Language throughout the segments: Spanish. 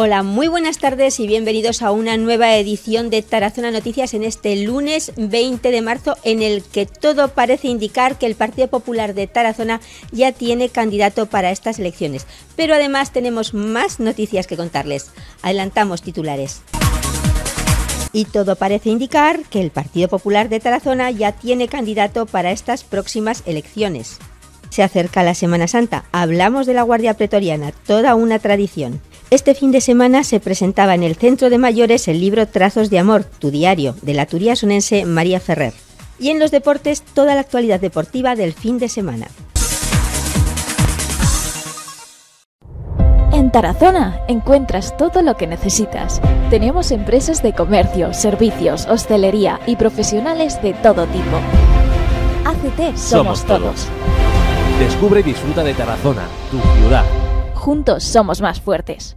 Hola, muy buenas tardes y bienvenidos a una nueva edición de Tarazona Noticias en este lunes 20 de marzo, en el que todo parece indicar que el Partido Popular de Tarazona ya tiene candidato para estas elecciones. Pero además tenemos más noticias que contarles. Adelantamos titulares. Y todo parece indicar que el Partido Popular de Tarazona ya tiene candidato para estas próximas elecciones. Se acerca la Semana Santa, hablamos de la Guardia Pretoriana, toda una tradición. Este fin de semana se presentaba en el Centro de Mayores el libro Trazos de Amor, tu diario, de la turiasonense María Ferrer. Y en los deportes, toda la actualidad deportiva del fin de semana. En Tarazona encuentras todo lo que necesitas. Tenemos empresas de comercio, servicios, hostelería y profesionales de todo tipo. ACT somos todos. Descubre y disfruta de Tarazona, tu ciudad. Juntos somos más fuertes.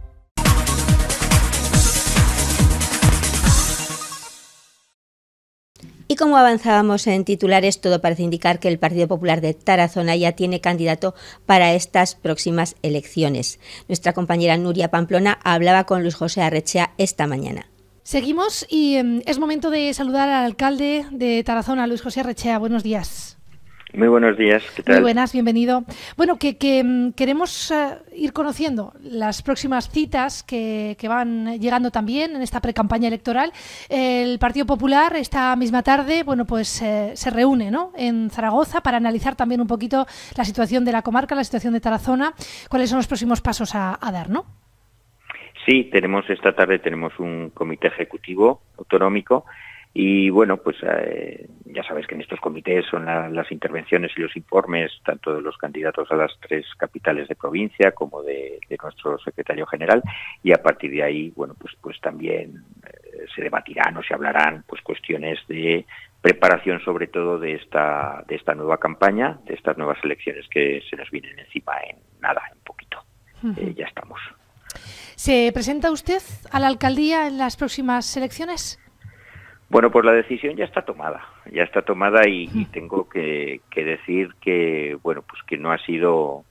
Y como avanzábamos en titulares, todo parece indicar que el Partido Popular de Tarazona ya tiene candidato para estas próximas elecciones. Nuestra compañera Nuria Pamplona hablaba con Luis José Arrechea esta mañana. Seguimos y es momento de saludar al alcalde de Tarazona, Luis José Arrechea. Buenos días. Muy buenos días, ¿qué tal? Muy buenas, bienvenido. Bueno, que queremos ir conociendo las próximas citas que van llegando también en esta precampaña electoral. El Partido Popular esta misma tarde, bueno, pues se reúne, ¿no?, en Zaragoza para analizar también un poquito la situación de la comarca, la situación de Tarazona, cuáles son los próximos pasos a dar, ¿no? Sí, esta tarde tenemos un comité ejecutivo autonómico. Y bueno, pues ya sabes que en estos comités son las intervenciones y los informes tanto de los candidatos a las 3 capitales de provincia como de nuestro secretario general, y a partir de ahí, bueno, pues también se debatirán o se hablarán pues cuestiones de preparación, sobre todo de esta nueva campaña, de estas nuevas elecciones que se nos vienen encima en nada, en poquito. Ya estamos. ¿Se presenta usted a la alcaldía en las próximas elecciones? Bueno, pues la decisión ya está tomada y tengo que decir que, bueno, pues que no ha sido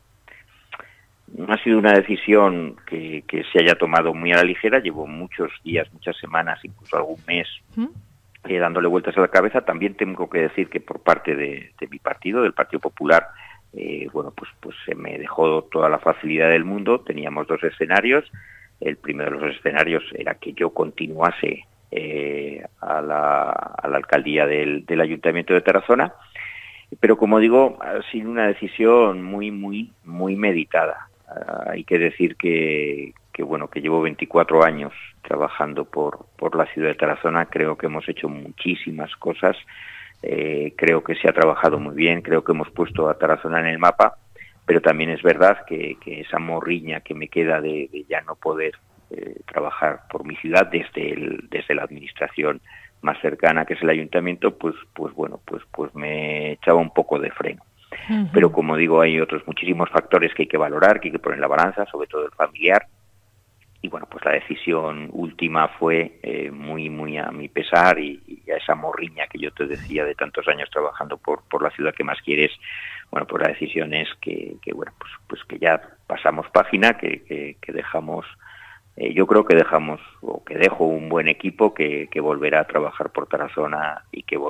una decisión que se haya tomado muy a la ligera. Llevo muchos días, muchas semanas, incluso algún mes dándole vueltas a la cabeza. También tengo que decir que por parte de mi partido, del Partido Popular, bueno, pues se me dejó toda la facilidad del mundo. Teníamos 2 escenarios. El primero de los escenarios era que yo continuase a la alcaldía del Ayuntamiento de Tarazona, pero como digo, ha sido una decisión muy meditada. Hay que decir que bueno, que llevo 24 años trabajando por la ciudad de Tarazona. Creo que hemos hecho muchísimas cosas, creo que se ha trabajado muy bien, creo que hemos puesto a Tarazona en el mapa, pero también es verdad que esa morriña que me queda de ya no poder trabajar por mi ciudad desde la administración más cercana, que es el ayuntamiento, pues bueno, pues me echaba un poco de freno. Pero como digo, hay otros muchísimos factores que hay que valorar, que hay que poner en la balanza, sobre todo el familiar. Y bueno, pues la decisión última fue muy a mi pesar y a esa morriña que yo te decía de tantos años trabajando por la ciudad que más quieres. Bueno, pues la decisión es que bueno, pues que ya pasamos página, que dejamos. Yo creo que dejo un buen equipo que volverá a trabajar por Tarazona y que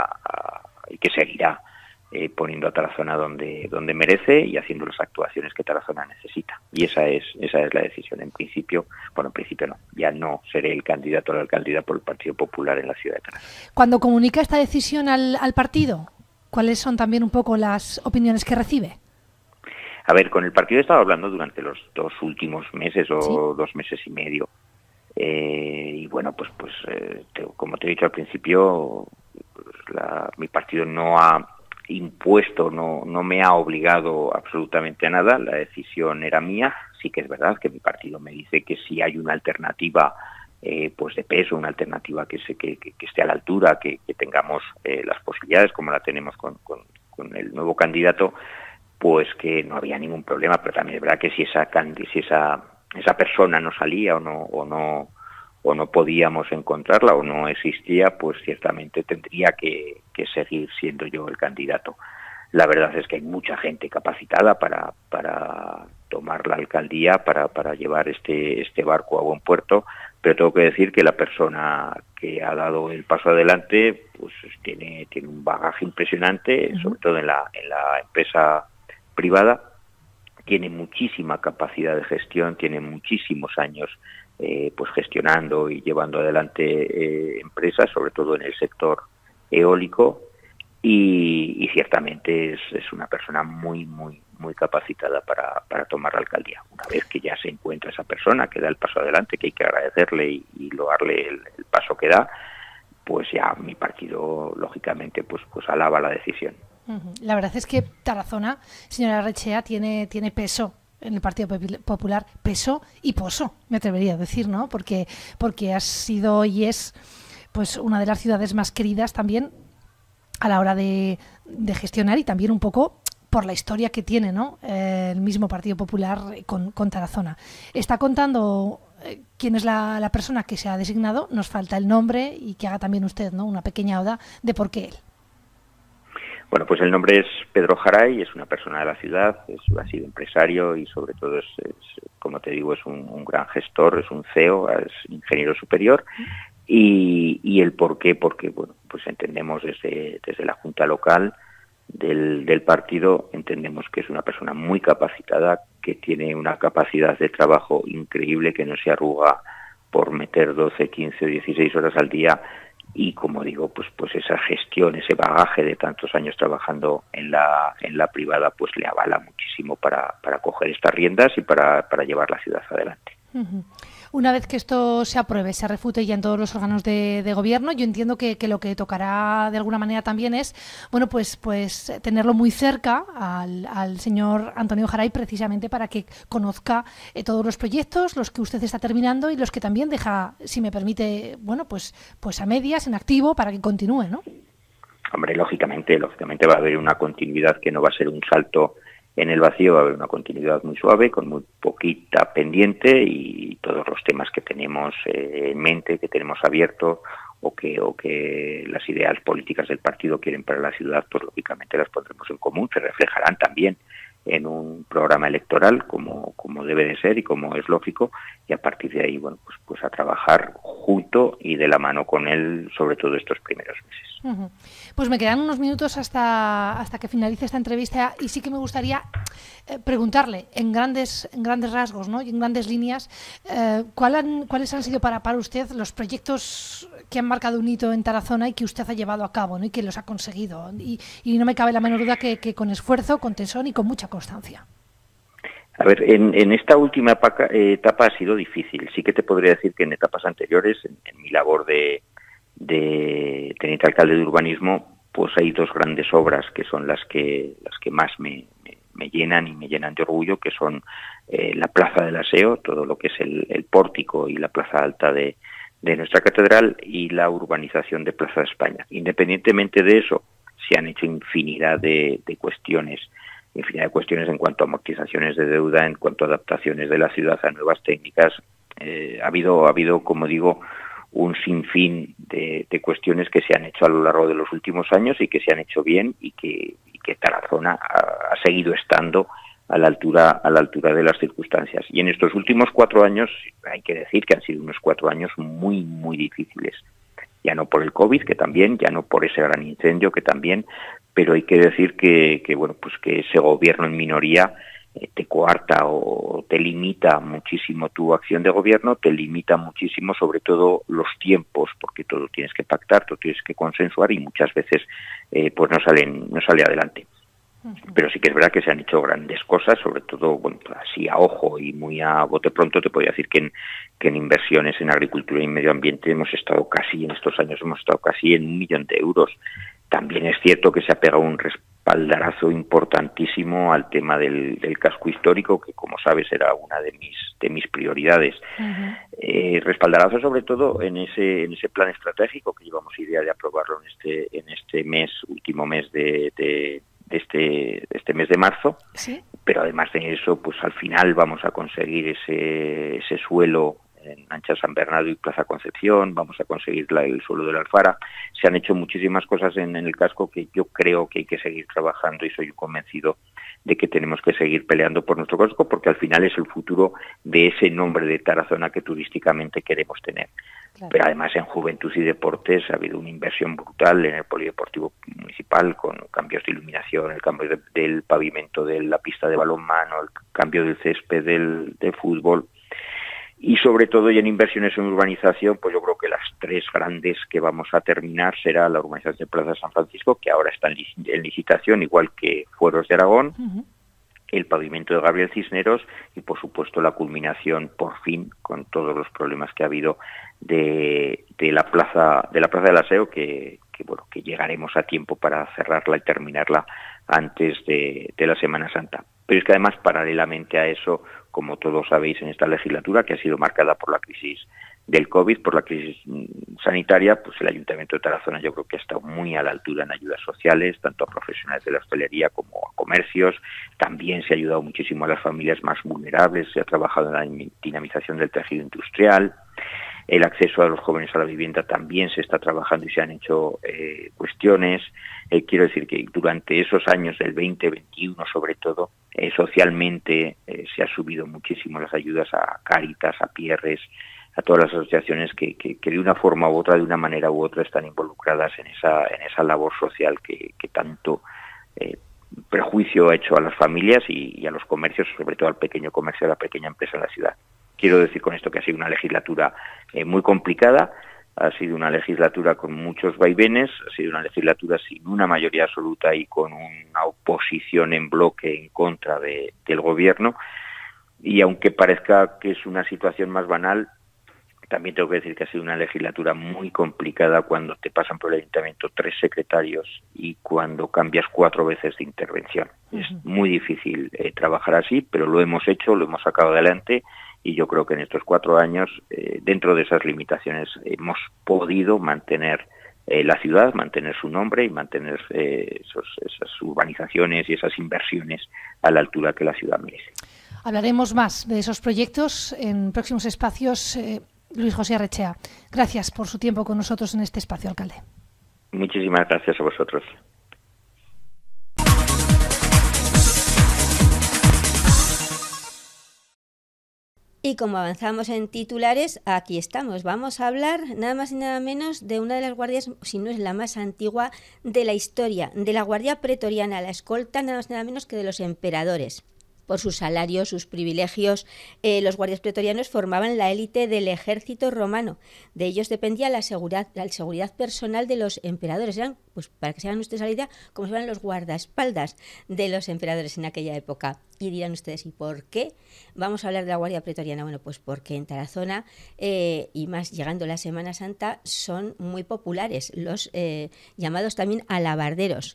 y que seguirá poniendo a Tarazona donde merece y haciendo las actuaciones que Tarazona necesita. Y esa es la decisión. En principio no, ya no seré el candidato a la alcaldía por el Partido Popular en la ciudad de Tarazona. Cuando comunica esta decisión al partido, ¿cuáles son también un poco las opiniones que recibe? A ver, con el partido he estado hablando durante los 2 últimos meses o 2 meses y medio. Y bueno, pues como te he dicho al principio, mi partido no ha impuesto, no me ha obligado absolutamente a nada. La decisión era mía. Sí que es verdad que mi partido me dice que si hay una alternativa pues de peso, una alternativa que esté a la altura, que tengamos las posibilidades como la tenemos con el nuevo candidato, pues que no había ningún problema. Pero también es verdad que si esa persona no salía o no podíamos encontrarla o no existía, pues ciertamente tendría que seguir siendo yo el candidato. La verdad es que hay mucha gente capacitada para tomar la alcaldía para llevar este barco a buen puerto, pero tengo que decir que la persona que ha dado el paso adelante pues tiene un bagaje impresionante, sobre todo en la empresa privada, tiene muchísima capacidad de gestión, tiene muchísimos años pues gestionando y llevando adelante empresas, sobre todo en el sector eólico, y ciertamente es una persona muy capacitada para tomar la alcaldía. Una vez que ya se encuentra esa persona que da el paso adelante, que hay que agradecerle y loarle el paso que da, pues ya mi partido lógicamente pues alaba la decisión. La verdad es que Tarazona, señora Arrechea, tiene peso en el Partido Popular, peso y poso, me atrevería a decir, ¿no? Porque ha sido y es pues una de las ciudades más queridas también a la hora de gestionar, y también un poco por la historia que tiene, ¿no? El mismo Partido Popular con Tarazona. Está contando quién es la persona que se ha designado, nos falta el nombre, y que haga también usted, ¿no?, una pequeña oda de por qué él. Bueno, pues el nombre es Pedro Jaray, es una persona de la ciudad, ha sido empresario y sobre todo es como te digo, es un gran gestor, es un CEO, es ingeniero superior. Y el por qué, porque bueno, pues entendemos desde la Junta Local del partido, entendemos que es una persona muy capacitada, que tiene una capacidad de trabajo increíble, que no se arruga por meter 12, 15 o 16 horas al día, y como digo, pues esa gestión, ese bagaje de tantos años trabajando en la privada, pues le avala muchísimo para coger estas riendas y para llevar la ciudad adelante. Una vez que esto se apruebe, se refute ya en todos los órganos de gobierno, yo entiendo que lo que tocará de alguna manera también es, bueno, pues tenerlo muy cerca al señor Antonio Jaray, precisamente para que conozca todos los proyectos, los que usted está terminando y los que también deja, si me permite, bueno, pues a medias, en activo, para que continúe, ¿no? Hombre, lógicamente va a haber una continuidad que no va a ser un salto en el vacío, va a haber una continuidad muy suave, con muy poquita pendiente, y todos los temas que tenemos en mente, que tenemos abiertos, o que las ideas políticas del partido quieren para la ciudad, pues lógicamente las pondremos en común, se reflejarán también en un programa electoral como debe de ser y como es lógico, y a partir de ahí, bueno, pues a trabajar junto y de la mano con él, sobre todo estos primeros meses. Pues me quedan unos minutos hasta que finalice esta entrevista, y sí que me gustaría preguntarle en grandes rasgos, ¿no?, y en grandes líneas, ¿cuáles han sido para usted los proyectos que han marcado un hito en Tarazona y que usted ha llevado a cabo, ¿no?, y que los ha conseguido? Y no me cabe la menor duda que con esfuerzo, con tesón y con mucha constancia. A ver, en esta última etapa ha sido difícil. Sí que te podría decir que en etapas anteriores, en mi labor de teniente alcalde de urbanismo, pues hay dos grandes obras que son las que más me llenan y me llenan de orgullo, que son la Plaza del Aseo, todo lo que es el pórtico y la plaza alta de nuestra catedral, y la urbanización de Plaza de España. Independientemente de eso, se han hecho infinidad de cuestiones en cuanto a amortizaciones de deuda, en cuanto a adaptaciones de la ciudad a nuevas técnicas. Ha habido, como digo, un sinfín de cuestiones que se han hecho a lo largo de los últimos años y que se han hecho bien, y que Tarazona ha seguido estando a la altura de las circunstancias. Y en estos últimos 4 años, hay que decir que han sido unos 4 años muy, muy difíciles. Ya no por el COVID, que también, ya no por ese gran incendio, que también, pero hay que decir que bueno, pues que ese gobierno en minoría te coarta o te limita muchísimo tu acción de gobierno, te limita muchísimo sobre todo los tiempos, porque todo tienes que pactar, todo tienes que consensuar, y muchas veces pues no sale adelante. Pero sí que es verdad que se han hecho grandes cosas, sobre todo, bueno, así a ojo y muy a bote pronto, te podría decir que en inversiones en agricultura y medio ambiente en estos años hemos estado casi en 1 millón de euros. También es cierto que se ha pegado un respaldarazo importantísimo al tema del casco histórico, que como sabes era una de mis prioridades. Respaldarazo sobre todo en ese plan estratégico que llevamos idea de aprobarlo en este último mes de este mes de marzo. ¿Sí? Pero además de eso, pues al final vamos a conseguir ese suelo Ancha San Bernardo y Plaza Concepción, vamos a conseguir el suelo de la Alfara. Se han hecho muchísimas cosas en el casco que yo creo que hay que seguir trabajando y soy convencido de que tenemos que seguir peleando por nuestro casco porque al final es el futuro de ese nombre de Tarazona que turísticamente queremos tener. Claro. Pero además en juventud y deportes ha habido una inversión brutal en el polideportivo municipal con cambios de iluminación, el cambio del pavimento de la pista de balonmano, el cambio del césped de fútbol y sobre todo y en inversiones en urbanización, pues yo creo que las tres grandes que vamos a terminar será la urbanización de Plaza San Francisco, que ahora está en licitación, igual que Fueros de Aragón, el pavimento de Gabriel Cisneros y por supuesto la culminación por fin con todos los problemas que ha habido de la plaza del Aseo que llegaremos a tiempo para cerrarla y terminarla antes de la Semana Santa. Pero es que además paralelamente a eso, como todos sabéis en esta legislatura que ha sido marcada por la crisis del COVID, por la crisis sanitaria, pues el Ayuntamiento de Tarazona yo creo que ha estado muy a la altura en ayudas sociales, tanto a profesionales de la hostelería como a comercios. También se ha ayudado muchísimo a las familias más vulnerables, se ha trabajado en la dinamización del tejido industrial. El acceso a los jóvenes a la vivienda también se está trabajando y se han hecho cuestiones. Quiero decir que durante esos años del 2021, sobre todo, socialmente se ha subido muchísimo las ayudas a Cáritas, a Pierres, a todas las asociaciones que de una forma u otra, de una manera u otra, están involucradas en esa labor social que tanto perjuicio ha hecho a las familias y a los comercios, sobre todo al pequeño comercio, a la pequeña empresa en la ciudad. Quiero decir con esto que ha sido una legislatura muy complicada, ha sido una legislatura con muchos vaivenes, ha sido una legislatura sin una mayoría absoluta y con una oposición en bloque en contra del gobierno. Y aunque parezca que es una situación más banal, también tengo que decir que ha sido una legislatura muy complicada cuando te pasan por el ayuntamiento 3 secretarios y cuando cambias 4 veces de intervención. Es muy difícil trabajar así, pero lo hemos hecho, lo hemos sacado adelante y yo creo que en estos 4 años, dentro de esas limitaciones, hemos podido mantener la ciudad, mantener su nombre y mantener esas urbanizaciones y esas inversiones a la altura que la ciudad merece. Hablaremos más de esos proyectos en próximos espacios. Luis José Arrechea, gracias por su tiempo con nosotros en este espacio, alcalde. Muchísimas gracias a vosotros. Y como avanzamos en titulares, aquí estamos. Vamos a hablar nada más y nada menos de una de las guardias, si no es la más antigua de la historia, de la Guardia Pretoriana, la escolta nada más y nada menos que de los emperadores. Por sus salarios, sus privilegios, los guardias pretorianos formaban la élite del ejército romano. De ellos dependía la seguridad personal de los emperadores. Eran, pues para que se hagan ustedes la idea, como si fueran los guardaespaldas de los emperadores en aquella época. Y dirán ustedes, ¿y por qué vamos a hablar de la Guardia Pretoriana? Bueno, pues porque en Tarazona, y más llegando la Semana Santa, son muy populares los llamados también alabarderos.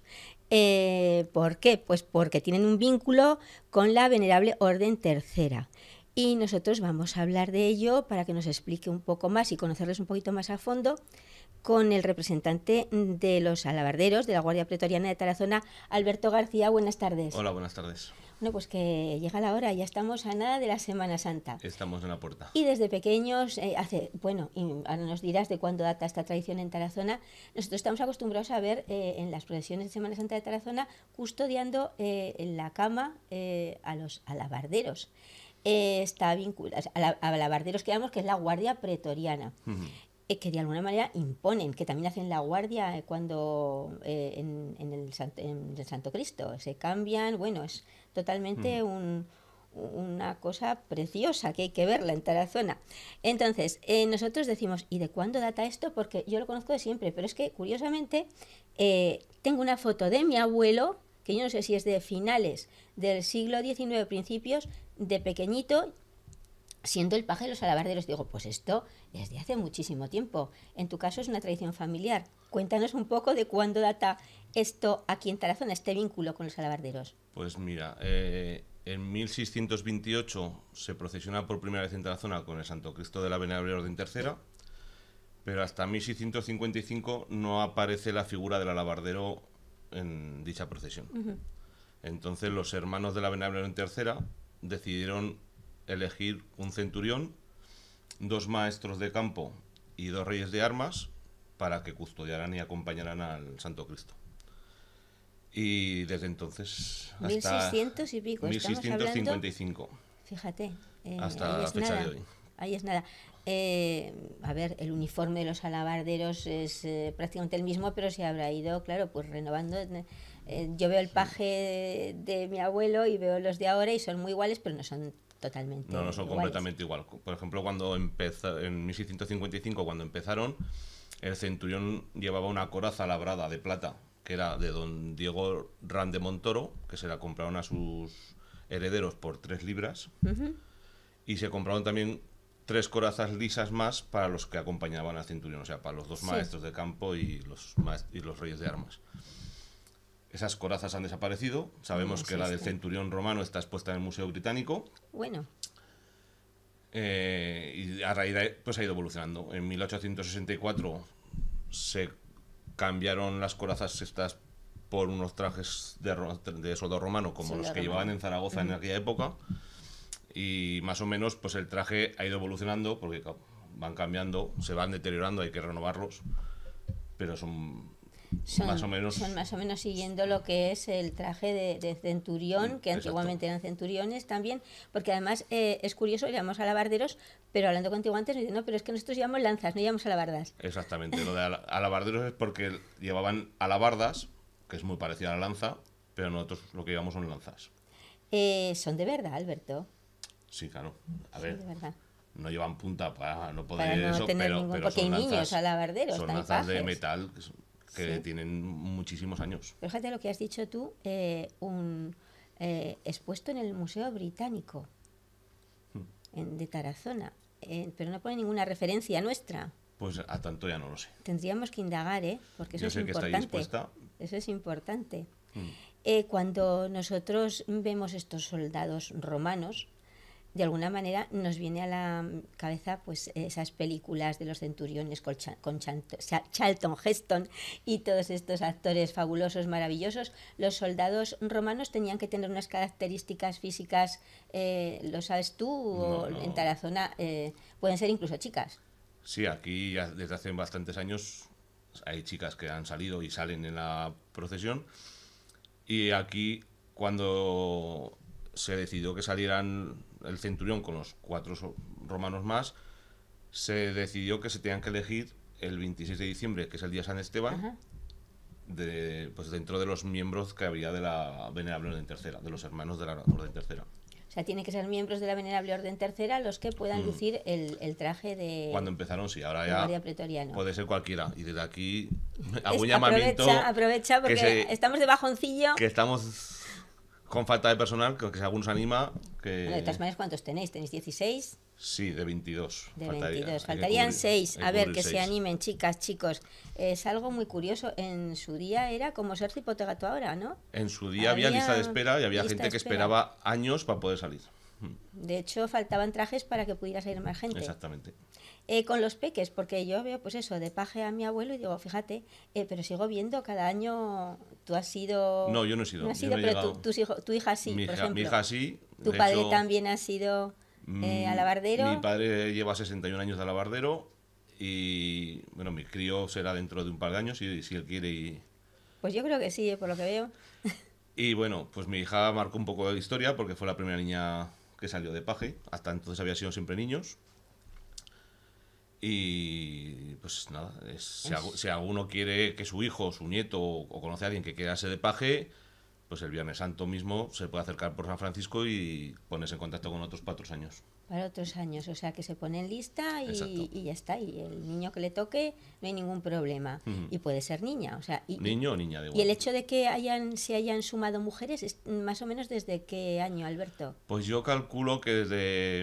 ¿Por qué? Pues porque tienen un vínculo con la Venerable Orden Tercera. Y nosotros vamos a hablar de ello para que nos explique un poco más y conocerles un poquito más a fondo con el representante de los alabarderos de la Guardia Pretoriana de Tarazona, Alberto García. Buenas tardes. Hola, buenas tardes. Bueno, pues que llega la hora, ya estamos a nada de la Semana Santa. Estamos en la puerta. Y desde pequeños, y ahora nos dirás de cuándo data esta tradición en Tarazona, nosotros estamos acostumbrados a ver en las procesiones de Semana Santa de Tarazona custodiando en la cama a los alabarderos. Está vinculado a alabarderos que llamamos que es la Guardia Pretoriana. Que de alguna manera imponen, que también hacen la guardia cuando en el Santo Cristo se cambian. Bueno, es totalmente una cosa preciosa que hay que verla en Tarazona. Entonces, nosotros decimos, ¿y de cuándo data esto? Porque yo lo conozco de siempre, pero es que curiosamente tengo una foto de mi abuelo, que yo no sé si es de finales del siglo XIX, principios, de pequeñito, siendo el paje de los alabarderos. Digo, pues esto es de hace muchísimo tiempo. En tu caso es una tradición familiar. Cuéntanos un poco de cuándo data esto aquí en Tarazona, este vínculo con los alabarderos. Pues mira, en 1628 se procesiona por primera vez en Tarazona con el Santo Cristo de la Venerable Orden Tercera, pero hasta 1655 no aparece la figura del alabardero en dicha procesión. Entonces los hermanos de la Venerable Orden Tercera decidieron elegir un centurión 2 maestros de campo y 2 reyes de armas para que custodiaran y acompañaran al Santo Cristo. Y desde entonces hasta 1600 y pico, 1655. Hablando, fíjate, Hasta la fecha de hoy. Ahí es nada. A ver, el uniforme de los alabarderos es prácticamente el mismo, pero se habrá ido, claro, pues renovando. Yo veo el paje de mi abuelo y veo los de ahora y son muy iguales, pero no son totalmente No son iguales. completamente igual. Por ejemplo, cuando en 1655, cuando empezaron, el centurión llevaba una coraza labrada de plata, que era de don Diego Ran de Montoro, que se la compraron a sus herederos por 3 libras. Y se compraron también 3 corazas lisas más para los que acompañaban al centurión, o sea, para los 2 maestros de campo y los reyes de armas. Esas corazas han desaparecido. Sabemos que la del centurión romano está expuesta en el Museo Británico. Bueno. Y a raíz de ahí, pues ha ido evolucionando. En 1864 se cambiaron las corazas estas por unos trajes de soldado romano, como los que llevaban en Zaragoza en aquella época. Y más o menos pues el traje ha ido evolucionando porque van cambiando, se van deteriorando, hay que renovarlos, pero son más o menos siguiendo lo que es el traje de centurión, que antiguamente eran centuriones también, porque además es curioso, llamamos alabarderos, pero hablando contigo antes me dicen, no, pero es que nosotros llevamos lanzas, no llevamos alabardas. Exactamente, lo de alabarderos es porque llevaban alabardas, que es muy parecida a la lanza, pero nosotros lo que llevamos son lanzas. Son de verdad, Alberto. Sí, claro. A ver, de verdad. No llevan punta para no poder para no eso, tener pero, ningún, pero porque son hay niños lanzas, alabarderos, son lanzas de metal que tienen muchísimos años. Pero fíjate lo que has dicho tú, expuesto en el Museo Británico de Tarazona, pero no pone ninguna referencia nuestra. Pues a tanto ya no lo sé. Tendríamos que indagar, porque eso Yo es sé importante. que está ahí expuesta. Eso es importante. Cuando nosotros vemos estos soldados romanos, de alguna manera nos viene a la cabeza pues esas películas de los centuriones con Charlton Heston y todos estos actores fabulosos, maravillosos. Los soldados romanos tenían que tener unas características físicas, ¿lo sabes tú? No. En Tarazona pueden ser incluso chicas. Sí, aquí ya desde hace bastantes años hay chicas que han salido y salen en la procesión, y aquí cuando se decidió que salieran el centurión con los 4 romanos más, se decidió que se tenían que elegir el 26 de diciembre, que es el día San Esteban, pues dentro de los miembros que había de la Venerable Orden Tercera, de los hermanos de la Orden Tercera. O sea, tienen que ser miembros de la Venerable Orden Tercera los que puedan lucir el traje de... Cuando empezaron, sí, ahora ya puede ser cualquiera. Y desde aquí hago un llamamiento... Aprovecha porque estamos de bajoncillo. Que estamos con falta de personal, que si alguno se anima... Bueno, de todas maneras, ¿cuántos tenéis? ¿Tenéis 16? Sí, de 22. De 22. Faltarían 6. A ver, que se animen, chicas, chicos. Es algo muy curioso. En su día era como ser cipotegato ahora, ¿no? En su día había lista de espera y había gente que esperaba años para poder salir. De hecho, faltaban trajes para que pudiera salir más gente. Exactamente. Con los peques, porque yo veo pues eso, de paje a mi abuelo y digo, fíjate, pero sigo viendo cada año, tú has sido... No, yo no he sido. No has sido, pero tu hija sí, por ejemplo. Mi hija sí. Tu padre también ha sido alabardero. Mi padre lleva 61 años de alabardero y, bueno, mi crío será dentro de un par de años, si él quiere. Pues yo creo que sí, por lo que veo. Y bueno, pues mi hija marcó un poco de historia porque fue la primera niña que salió de paje. Hasta entonces había sido siempre niños. Y pues nada, si alguno quiere que su hijo, su nieto o conoce a alguien que quiera ser de paje, pues el Viernes Santo mismo se puede acercar por San Francisco y ponerse en contacto con otros para otros años. Para otros años, o sea que se pone en lista y ya está. Y el niño que le toque no hay ningún problema. Y puede ser niña, o sea... Niño o niña, de igual. ¿Y el hecho de que se hayan sumado mujeres, es más o menos desde qué año, Alberto? Pues yo calculo que desde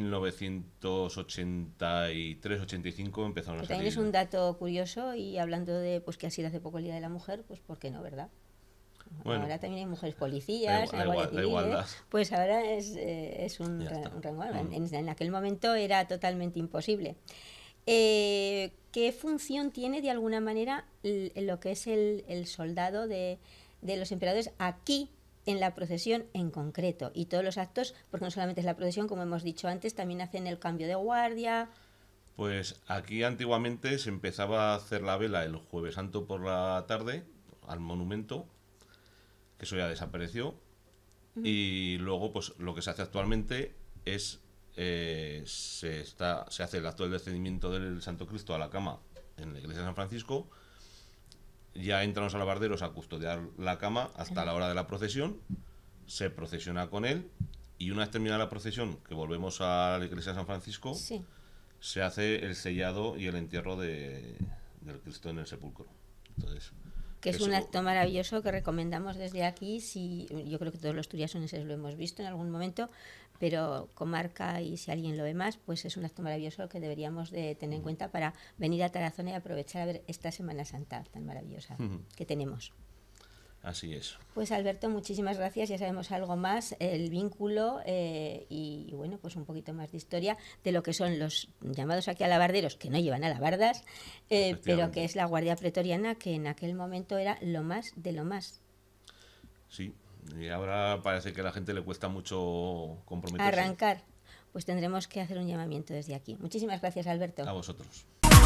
1983-85 empezaron a salir. También es un dato curioso, y hablando de pues que ha sido hace poco el Día de la Mujer, pues ¿por qué no, verdad? Bueno, ahora también hay mujeres policías, la igualdad. Pues ahora es un rango. En aquel momento era totalmente imposible. ¿Qué función tiene de alguna manera lo que es el soldado de los emperadores aquí en la procesión en concreto y todos los actos, porque no solamente es la procesión, como hemos dicho antes, también hacen el cambio de guardia. Pues aquí antiguamente se empezaba a hacer la vela el Jueves Santo por la tarde al monumento, que eso ya desapareció, y luego pues lo que se hace actualmente es se hace el acto del descendimiento del Santo Cristo a la cama en la iglesia de San Francisco. Ya entran los alabarderos a custodiar la cama hasta la hora de la procesión, se procesiona con él y una vez terminada la procesión, que volvemos a la iglesia de San Francisco, Sí. se hace el sellado y el entierro del Cristo en el sepulcro. Entonces, Que es eso- un acto maravilloso que recomendamos desde aquí. Yo creo que todos los turiasonenses lo hemos visto en algún momento, pero comarca, y si alguien lo ve más, pues es un acto maravilloso que deberíamos de tener en cuenta para venir a Tarazona y aprovechar a ver esta Semana Santa tan maravillosa que tenemos. Así es. Pues Alberto, muchísimas gracias. Ya sabemos algo más, el vínculo y bueno, pues un poquito más de historia de lo que son los llamados aquí alabarderos, que no llevan alabardas, pero que es la Guardia Pretoriana, que en aquel momento era lo más de lo más. Sí, y ahora parece que a la gente le cuesta mucho comprometerse. Arrancar. Pues tendremos que hacer un llamamiento desde aquí. Muchísimas gracias, Alberto. A vosotros.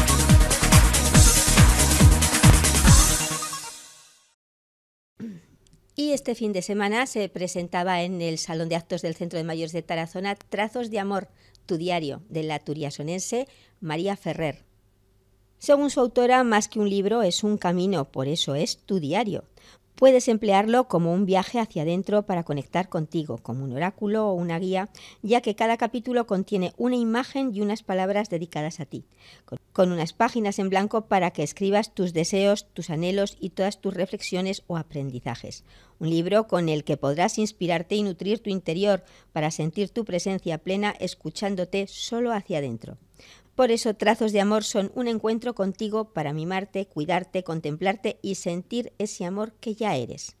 Y este fin de semana se presentaba en el Salón de Actos del Centro de Mayores de Tarazona Trazos de Amor, tu diario, de la turiasonense María Ferrer. Según su autora, más que un libro es un camino, por eso es tu diario. Puedes emplearlo como un viaje hacia adentro para conectar contigo, como un oráculo o una guía, ya que cada capítulo contiene una imagen y unas palabras dedicadas a ti, con unas páginas en blanco para que escribas tus deseos, tus anhelos y todas tus reflexiones o aprendizajes. Un libro con el que podrás inspirarte y nutrir tu interior para sentir tu presencia plena escuchándote solo hacia adentro. Por eso, Trazos de Amor son un encuentro contigo para mimarte, cuidarte, contemplarte y sentir ese amor que ya eres.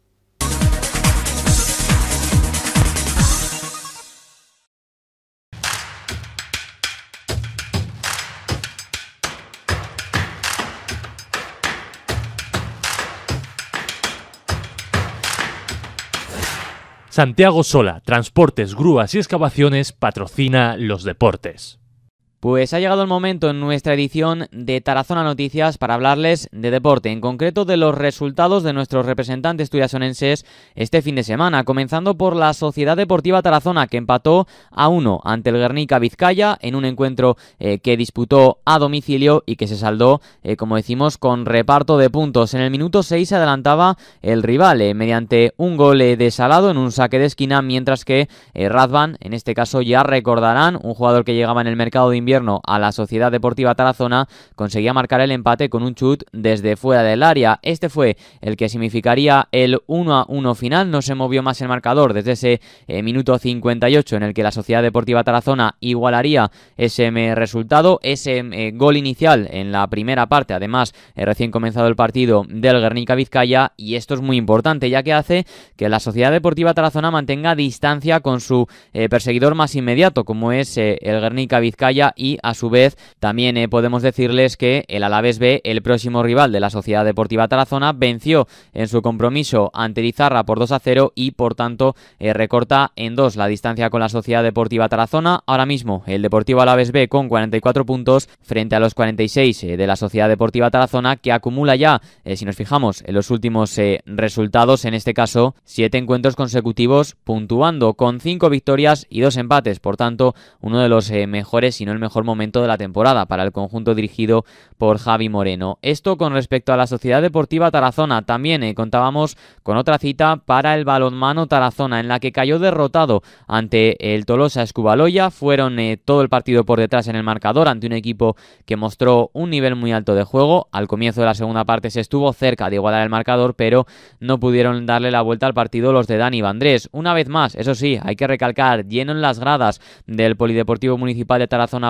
Santiago Sola, Transportes, Grúas y Excavaciones patrocina los deportes. Pues ha llegado el momento en nuestra edición de Tarazona Noticias para hablarles de deporte, en concreto de los resultados de nuestros representantes turiasonenses este fin de semana, comenzando por la Sociedad Deportiva Tarazona, que empató a 1 ante el Guernica Vizcaya en un encuentro que disputó a domicilio y que se saldó, como decimos, con reparto de puntos. En el minuto 6 se adelantaba el rival mediante un gol de Salado en un saque de esquina, mientras que Radvan, en este caso ya recordarán, un jugador que llegaba en el mercado de invierno a la Sociedad Deportiva Tarazona, conseguía marcar el empate con un chut desde fuera del área. Este fue el que significaría el 1-1 final. No se movió más el marcador desde ese minuto 58 en el que la Sociedad Deportiva Tarazona igualaría ese resultado, ese gol inicial en la primera parte, además recién comenzado el partido del Guernica Vizcaya, y esto es muy importante ya que hace que la Sociedad Deportiva Tarazona mantenga distancia con su perseguidor más inmediato, como es el Guernica Vizcaya, y a su vez también podemos decirles que el Alavés B, el próximo rival de la Sociedad Deportiva Tarazona, venció en su compromiso ante Lizarra por 2-0 y por tanto recorta en 2 la distancia con la Sociedad Deportiva Tarazona. Ahora mismo el Deportivo Alavés B con 44 puntos frente a los 46 de la Sociedad Deportiva Tarazona, que acumula ya, si nos fijamos en los últimos resultados, en este caso 7 encuentros consecutivos puntuando con 5 victorias y 2 empates, por tanto uno de los mejores, si no el mejor momento de la temporada para el conjunto dirigido por Javi Moreno. Esto con respecto a la Sociedad Deportiva Tarazona. También contábamos con otra cita para el balonmano Tarazona, en la que cayó derrotado ante el Tolosa Escubaloya. Fueron todo el partido por detrás en el marcador ante un equipo que mostró un nivel muy alto de juego. Al comienzo de la segunda parte se estuvo cerca de igualar el marcador, pero no pudieron darle la vuelta al partido los de Dani Vandrés. Una vez más, eso sí, hay que recalcar, lleno en las gradas del Polideportivo Municipal de Tarazona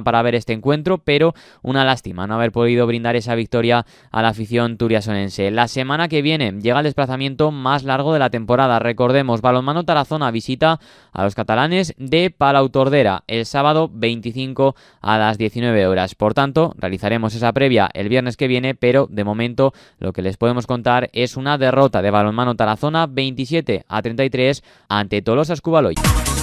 para ver este encuentro, pero una lástima no haber podido brindar esa victoria a la afición turiasonense. La semana que viene llega el desplazamiento más largo de la temporada. Recordemos, Balonmano Tarazona visita a los catalanes de Palautordera el sábado 25 a las 19 horas. Por tanto, realizaremos esa previa el viernes que viene, pero de momento lo que les podemos contar es una derrota de Balonmano Tarazona 27-33 ante Tolosa Escubaloy.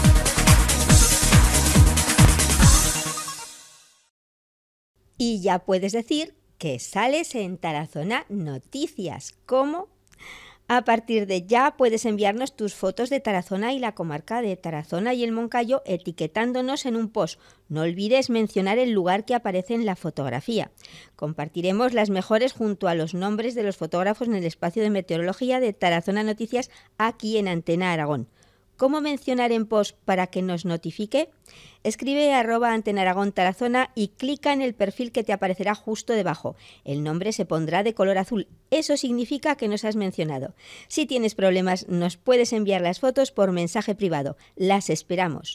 Y ya puedes decir que sales en Tarazona Noticias. ¿Cómo? A partir de ya puedes enviarnos tus fotos de Tarazona y la comarca de Tarazona y el Moncayo etiquetándonos en un post. No olvides mencionar el lugar que aparece en la fotografía. Compartiremos las mejores junto a los nombres de los fotógrafos en el espacio de meteorología de Tarazona Noticias aquí en Antena Aragón. ¿Cómo mencionar en post para que nos notifique? Escribe @Antena Aragón Tarazona y clica en el perfil que te aparecerá justo debajo. El nombre se pondrá de color azul. Eso significa que nos has mencionado. Si tienes problemas, nos puedes enviar las fotos por mensaje privado. Las esperamos.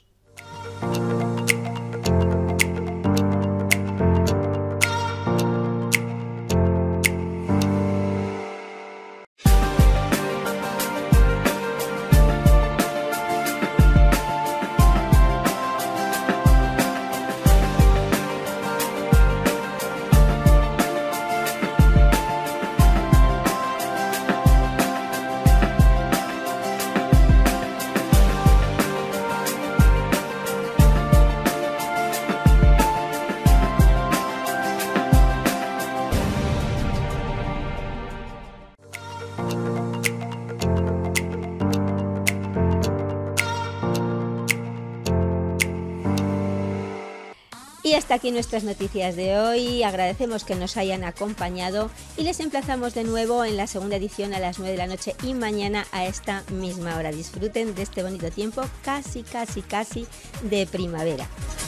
Y hasta aquí nuestras noticias de hoy. Agradecemos que nos hayan acompañado y les emplazamos de nuevo en la segunda edición a las 9 de la noche y mañana a esta misma hora. Disfruten de este bonito tiempo casi de primavera.